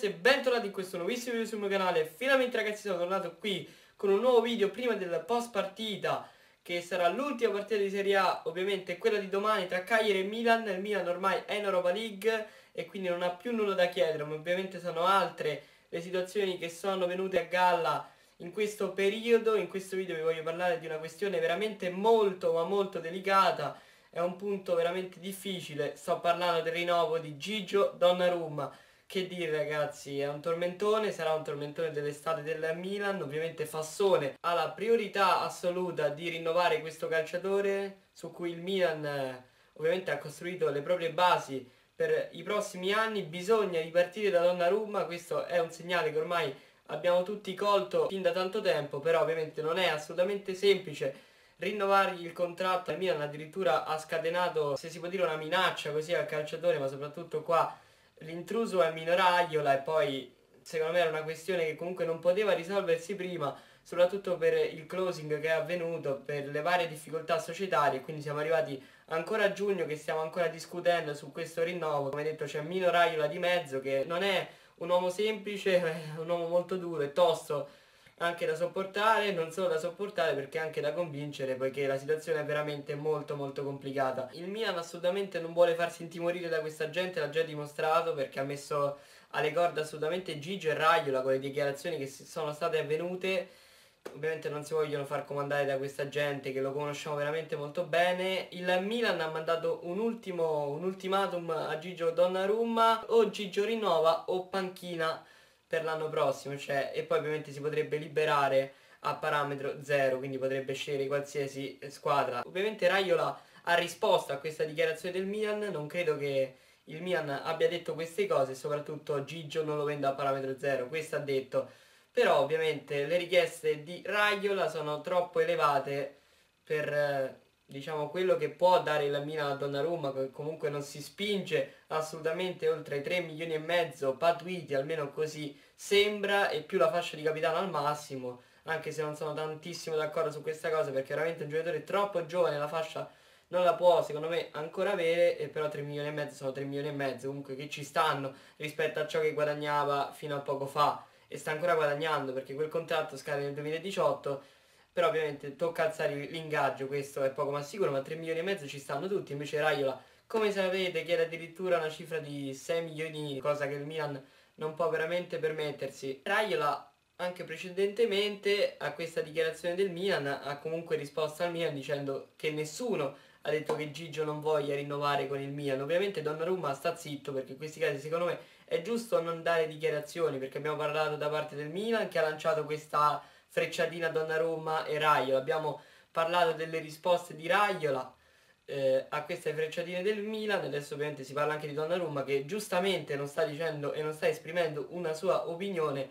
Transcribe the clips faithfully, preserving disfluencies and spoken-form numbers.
ragazzi e bentornati in questo nuovissimo video sul mio canale. Finalmente ragazzi sono tornato qui con un nuovo video prima del post partita, che sarà l'ultima partita di Serie A, ovviamente quella di domani tra Cagliari e Milan. Il Milan ormai è in Europa League e quindi non ha più nulla da chiedere, ma ovviamente sono altre le situazioni che sono venute a galla in questo periodo. In questo video vi voglio parlare di una questione veramente molto ma molto delicata. È un punto veramente difficile, sto parlando del rinnovo di Gigio Donnarumma. Che dire ragazzi, è un tormentone, sarà un tormentone dell'estate del Milan. Ovviamente Fassone ha la priorità assoluta di rinnovare questo calciatore, su cui il Milan eh, ovviamente ha costruito le proprie basi per i prossimi anni. Bisogna ripartire da Donnarumma, questo è un segnale che ormai abbiamo tutti colto fin da tanto tempo, però ovviamente non è assolutamente semplice rinnovargli il contratto. Il Milan addirittura ha scatenato, se si può dire, una minaccia così al calciatore, ma soprattutto qua l'intruso è Mino Raiola, e poi secondo me era una questione che comunque non poteva risolversi prima, soprattutto per il closing che è avvenuto, per le varie difficoltà societarie. Quindi siamo arrivati ancora a giugno che stiamo ancora discutendo su questo rinnovo. Come detto, c'è Mino Raiola di mezzo, che non è un uomo semplice, è un uomo molto duro e tosto anche da sopportare, non solo da sopportare perché anche da convincere, poiché la situazione è veramente molto molto complicata. Il Milan assolutamente non vuole farsi intimorire da questa gente, l'ha già dimostrato, perché ha messo alle corde assolutamente Gigio e Raiola con le dichiarazioni che sono state avvenute. Ovviamente non si vogliono far comandare da questa gente che lo conosciamo veramente molto bene. Il Milan ha mandato un ultimo un ultimatum a Gigio Donnarumma: o Gigio rinnova o panchina per l'anno prossimo, cioè, e poi ovviamente si potrebbe liberare a parametro zero, quindi potrebbe scegliere qualsiasi squadra. Ovviamente Raiola ha risposto a questa dichiarazione del Milan, non credo che il Milan abbia detto queste cose, soprattutto Gigio non lo vendo a parametro zero, questo ha detto. Però ovviamente le richieste di Raiola sono troppo elevate per eh, diciamo quello che può dare il Milan a Donnarumma, che comunque non si spinge assolutamente oltre i tre milioni e mezzo patuiti, almeno così sembra, e più la fascia di capitano al massimo, anche se non sono tantissimo d'accordo su questa cosa, perché veramente un giocatore troppo giovane la fascia non la può secondo me ancora avere. E però tre milioni e mezzo sono tre milioni e mezzo comunque che ci stanno rispetto a ciò che guadagnava fino a poco fa, e sta ancora guadagnando perché quel contratto scade nel duemiladiciotto. Però ovviamente tocca alzare l'ingaggio, questo è poco ma sicuro, ma tre milioni e mezzo ci stanno tutti. Invece Raiola, come sapete, chiede addirittura una cifra di sei milioni, cosa che il Milan non può veramente permettersi. Raiola, anche precedentemente a questa dichiarazione del Milan, ha comunque risposto al Milan dicendo che nessuno ha detto che Gigio non voglia rinnovare con il Milan. Ovviamente Donnarumma sta zitto, perché in questi casi secondo me è giusto non dare dichiarazioni, perché abbiamo parlato da parte del Milan che ha lanciato questa frecciatina Donnarumma e Raiola, abbiamo parlato delle risposte di Raiola eh, a queste frecciatine del Milan. Adesso ovviamente si parla anche di Donnarumma, che giustamente non sta dicendo e non sta esprimendo una sua opinione,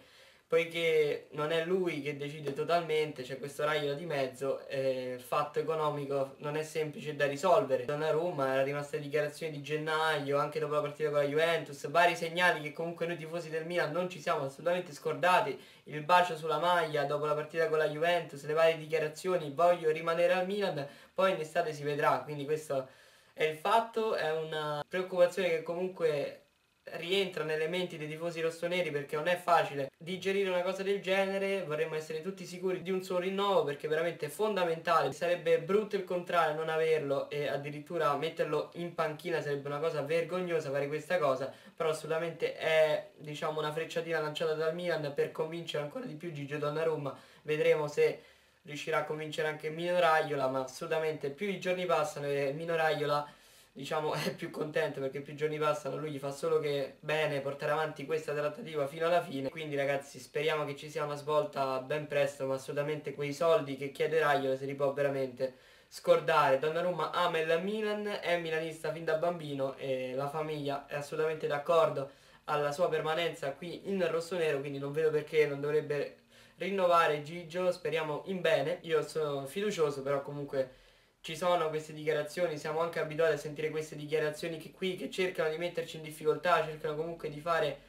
poiché non è lui che decide totalmente, c'è questo Raiola di mezzo, e il fatto economico non è semplice da risolvere. Donnarumma era rimasta le dichiarazioni di gennaio, anche dopo la partita con la Juventus, vari segnali che comunque noi tifosi del Milan non ci siamo assolutamente scordati: il bacio sulla maglia dopo la partita con la Juventus, le varie dichiarazioni, voglio rimanere al Milan, poi in estate si vedrà. Quindi questo è il fatto, è una preoccupazione che comunque rientra nelle menti dei tifosi rossoneri, perché non è facile digerire una cosa del genere. Vorremmo essere tutti sicuri di un suo rinnovo, perché è veramente fondamentale. Sarebbe brutto il contrario, non averlo, e addirittura metterlo in panchina sarebbe una cosa vergognosa fare questa cosa. Però assolutamente è, diciamo, una frecciatina lanciata dal Milan per convincere ancora di più Gigio Donnarumma. Vedremo se riuscirà a convincere anche Mino Raiola, ma assolutamente più i giorni passano e Mino Raiola, diciamo, è più contento, perché più giorni passano lui gli fa solo che bene portare avanti questa trattativa fino alla fine. Quindi ragazzi, speriamo che ci sia una svolta ben presto, ma assolutamente quei soldi che chiede Raiola se li può veramente scordare. Donnarumma ama il Milan, è milanista fin da bambino e la famiglia è assolutamente d'accordo alla sua permanenza qui in rossonero, quindi non vedo perché non dovrebbe rinnovare Gigio. Speriamo in bene, io sono fiducioso, però comunque ci sono queste dichiarazioni, siamo anche abituati a sentire queste dichiarazioni che qui che cercano di metterci in difficoltà, cercano comunque di fare,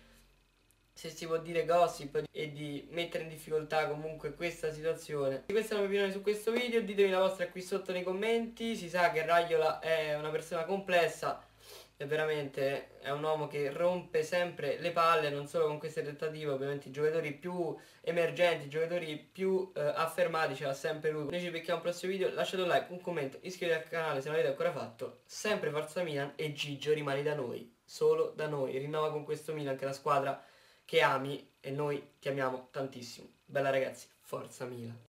se si può dire, gossip, e di mettere in difficoltà comunque questa situazione. Questa è la mia opinione su questo video, ditemi la vostra qui sotto nei commenti. Si sa che Raiola è una persona complessa, è veramente è un uomo che rompe sempre le palle, non solo con queste trattative, ovviamente i giocatori più emergenti, i giocatori più eh, affermati ce l'ha sempre lui. Noi ci becchiamo al prossimo video, lasciate un like, un commento, iscrivetevi al canale se non l'avete ancora fatto. Sempre Forza Milan e Gigio rimani da noi, solo da noi. Rinnova con questo Milan che è la squadra che ami e noi ti amiamo tantissimo. Bella ragazzi, Forza Milan.